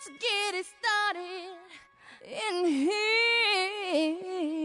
Let's get it started in here.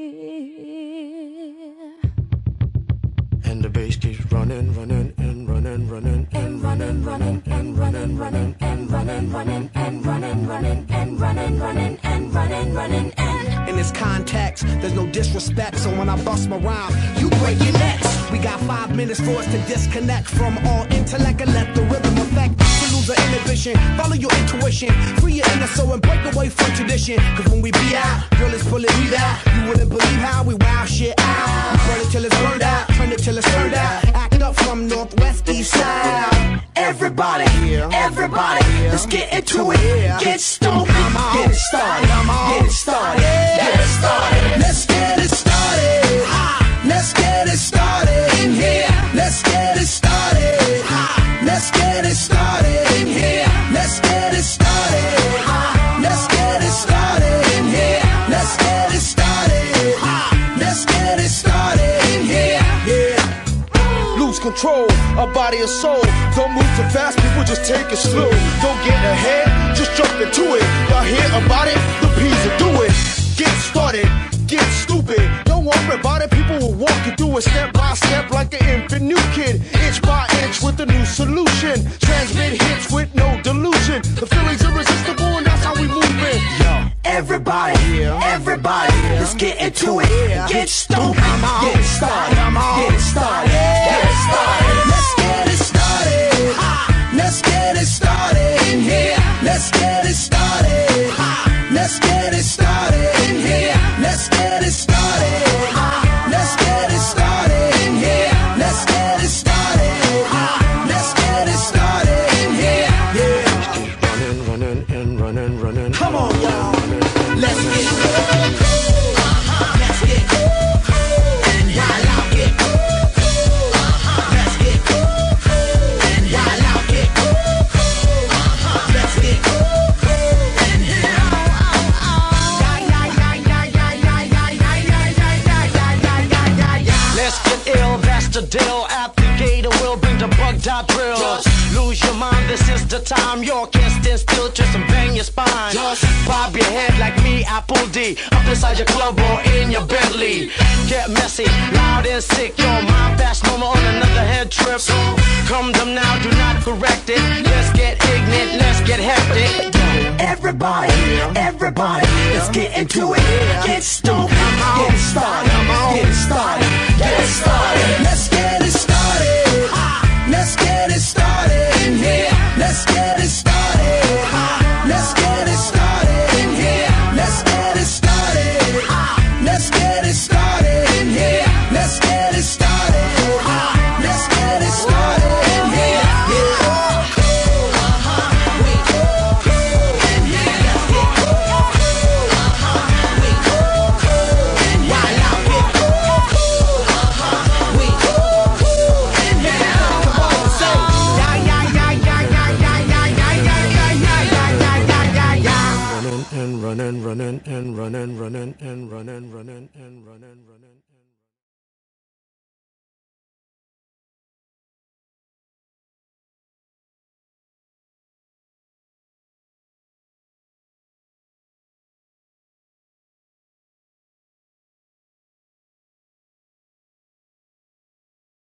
And the bass keeps running, running, and running, running, and running, running, and running, running, and running, running, and running, running, and running, running, and running, running, and in this context, there's no disrespect, so when I bust my rhyme, you break your necks. We got 5 minutes for us to disconnect from all intellect and let the rhythm affect. To lose the inhibition, follow your intuition, free your inner soul and break away from tradition. Cause when we be out, girl, it's pulling me out. You wouldn't believe how we wow shit out. We burn it till it's burned out, turn it till it's turned out. Act up from northwest, east side. Everybody, everybody, let's get into it. Get stoned, get it started, get it started, get it started. Let's get it started. Let's get it started in here. Let's get it started. Let's get it started in here. Let's get it started. Let's get it started in here. Let's get it started. Let's get it started in here. Yeah. Lose control of body and soul. Don't move too fast, people, just take it slow. Don't get ahead, just jump into it. Y'all hear about it? The P's will do it. Get started, get stupid. Don't worry about it, people will walk you through it step by step like an infant new kid. Inch by inch with a new solution. Transmit hits with no delusion. The feeling's irresistible and that's how we move it. Yo, everybody, everybody, let's get into it. Get stupid, get it started, get it started, get it started. Let's get it started. Let's get it started in here. Let's get it started. Let's get it started in here. Let's get it started. Let's get it started in here. Let's get it started. Let's get it started in here. Yeah. running, running, and running, running. Come on, y'all. Let's get it. Let's get it. And while I get it. Let's get it. And while I get it. Let's get it. And let's get ill, that's the deal. At the gate, we'll bring the bug dot drill. Lose your mind, this is the time. You can't stand still, twist and bang your spine. Bob your head like me, Apple D. Up inside your club or in your Bentley. Get messy, loud and sick. Your mind fast, no more on another head trip. So come them now, do not correct it. Let's get ignorant, let's get hectic. everybody, everybody, let's get into it. Get stoked, get it started, get it started, get it started. Let's get it started. Let's get it started in here. Let's get it started. Let's get it started in here. Let's get it started. Let's get it started in here. Let's get it started. Let's get it started in here. Running and running and running and running and running and running.